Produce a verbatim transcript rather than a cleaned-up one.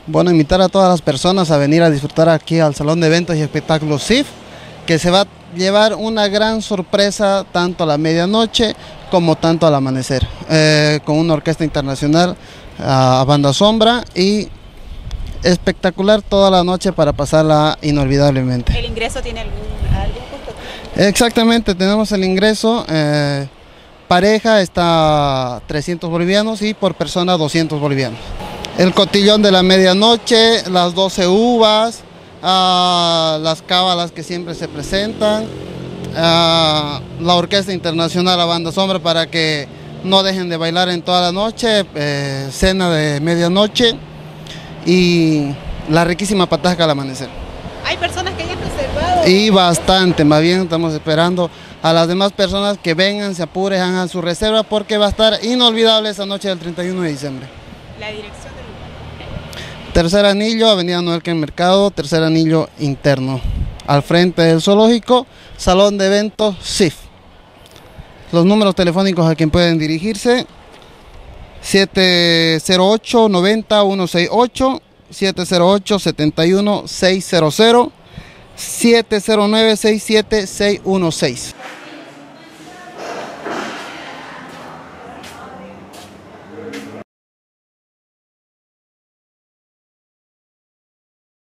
Bueno, invitar a todas las personas a venir a disfrutar aquí al Salón de Eventos y Espectáculos S I F, que se va a llevar una gran sorpresa tanto a la medianoche como tanto al amanecer, eh, con una orquesta internacional a banda sombra y espectacular toda la noche para pasarla inolvidablemente. ¿El ingreso tiene algún, algún costo? Exactamente, tenemos el ingreso, eh, pareja está trescientos bolivianos y por persona doscientos bolivianos. El cotillón de la medianoche, las doce uvas, uh, las cábalas que siempre se presentan, uh, la orquesta internacional a banda sombra para que no dejen de bailar en toda la noche, eh, cena de medianoche y la riquísima pataca al amanecer. Hay personas que ya han reservado. Y bastante, más bien estamos esperando a las demás personas que vengan, se apuren, hagan su reserva porque va a estar inolvidable esa noche del treinta y uno de diciembre. La dirección del lugar. Tercer anillo, Avenida Noel Can Mercado, tercer anillo interno, al frente del zoológico, Salón de Eventos S I F. Los números telefónicos a quien pueden dirigirse: siete cero ocho, noventa, ciento sesenta y ocho, siete cero ocho, setenta y uno, seiscientos, siete cero nueve, sesenta y siete, seiscientos dieciséis.